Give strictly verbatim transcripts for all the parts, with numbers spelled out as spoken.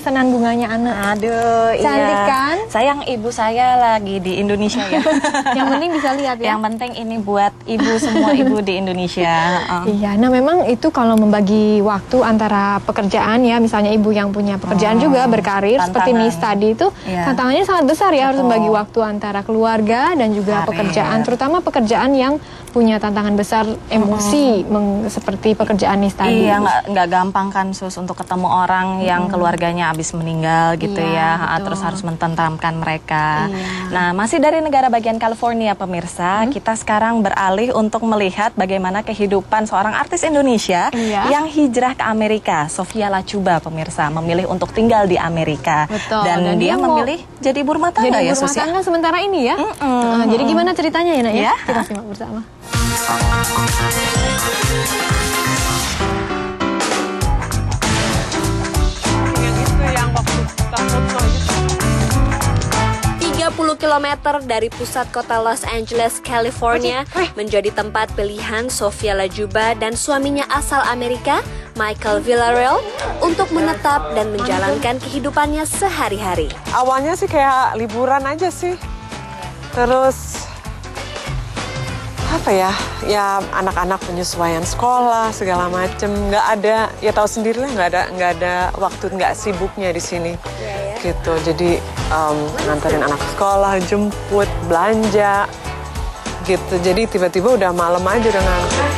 pesanan bunganya anak. Aduh, cantik iya. kan? Sayang ibu saya lagi di Indonesia ya. Yang penting bisa lihat ya. Yang penting ini buat ibu semua ibu di Indonesia. Uh. Iya, nah memang itu kalau membagi waktu antara pekerjaan ya, misalnya ibu yang punya pekerjaan oh, juga berkarir tantangan. Seperti Miss tadi itu, yeah. tantangannya sangat besar ya. Betul. Harus membagi waktu antara keluarga dan juga karir. Pekerjaan, terutama pekerjaan yang punya tantangan besar emosi, hmm. meng, seperti pekerjaan Miss tadi. Iya, nggak gampang kan Sus untuk ketemu orang yang hmm. keluarganya habis meninggal gitu iya, ya, betul. Terus harus mententeramkan mereka. Iya. Nah, masih dari negara bagian California pemirsa, hmm. kita sekarang beralih untuk melihat bagaimana kehidupan seorang artis Indonesia iya. yang hijrah ke Amerika. Sofia Lachuba pemirsa memilih untuk tinggal di Amerika. Betul. Dan, Dan dia, dia memilih jadi ibu rumah tangga jadi ya Sus ya. Jadi ibu rumah tangga sementara ini ya. Mm -mm. Uh, jadi gimana ceritanya ya Nak ya? Yeah. Kita simak bersama. tiga puluh kilometer dari pusat kota Los Angeles, California, menjadi tempat pilihan Sofia Lachuba dan suaminya asal Amerika, Michael Villarreal, untuk menetap dan menjalankan kehidupannya sehari-hari. Awalnya sih kayak liburan aja sih. Terus apa ya, ya anak-anak penyesuaian sekolah segala macem, nggak ada, ya tahu sendiri lah, nggak ada nggak ada waktu, nggak sibuknya di sini, ya, ya. Gitu. Jadi um, nganterin anak sekolah, jemput, belanja, gitu. Jadi tiba-tiba udah malam aja udah ngantuk.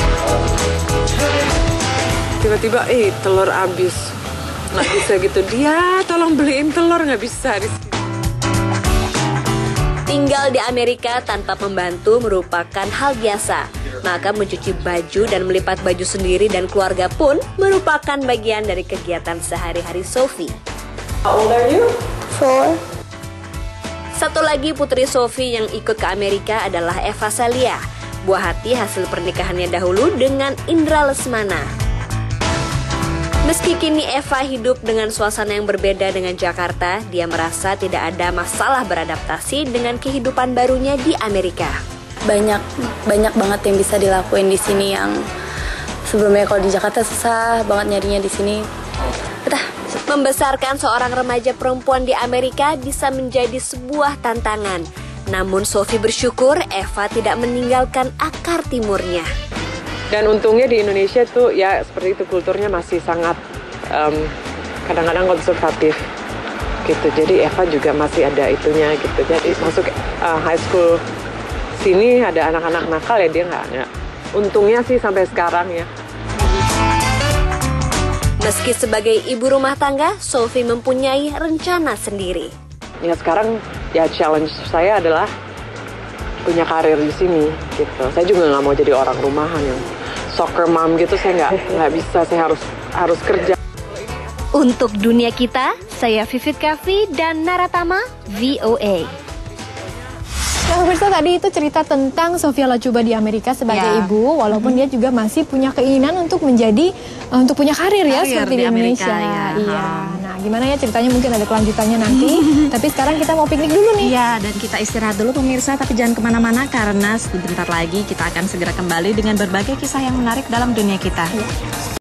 Tiba-tiba, eh telur habis, nggak bisa gitu. Dia tolong beliin telur, nggak bisa di sini. Tinggal di Amerika tanpa pembantu merupakan hal biasa. Maka mencuci baju dan melipat baju sendiri dan keluarga pun merupakan bagian dari kegiatan sehari-hari Sophie. How old are you? Four. Satu lagi putri Sophie yang ikut ke Amerika adalah Eva Celia, buah hati hasil pernikahannya dahulu dengan Indra Lesmana. Meski kini Eva hidup dengan suasana yang berbeda dengan Jakarta, dia merasa tidak ada masalah beradaptasi dengan kehidupan barunya di Amerika. Banyak banyak banget yang bisa dilakuin di sini yang sebelumnya kalau di Jakarta susah banget nyarinya di sini. Betah. Membesarkan seorang remaja perempuan di Amerika bisa menjadi sebuah tantangan. Namun Sophie bersyukur Eva tidak meninggalkan akar timurnya. Dan untungnya di Indonesia tuh ya seperti itu, kulturnya masih sangat um, kadang-kadang konservatif gitu. Jadi Eva juga masih ada itunya gitu. Jadi masuk uh, high school sini ada anak-anak nakal ya dia nggak. Ya. Untungnya sih sampai sekarang ya. Meski sebagai ibu rumah tangga, Sophie mempunyai rencana sendiri. Ya sekarang ya challenge saya adalah punya karir di sini gitu. Saya juga nggak mau jadi orang rumahan yang soccer mom gitu, saya nggak nggak bisa, saya harus harus kerja. Untuk dunia kita, saya Vivit Kavi dan Naratama V O A. Nah, pemirsa, tadi itu cerita tentang Sofia Lachuba di Amerika sebagai ya. ibu, walaupun mm-hmm. dia juga masih punya keinginan untuk menjadi uh, untuk punya karir, karir ya seperti di, di Indonesia. Amerika, ya. Iya. Nah, gimana ya ceritanya, mungkin ada kelanjutannya nanti. Tapi sekarang kita mau piknik dulu nih. Iya, dan kita istirahat dulu pemirsa, tapi jangan kemana-mana karena sebentar lagi kita akan segera kembali dengan berbagai kisah yang menarik dalam dunia kita. Ya.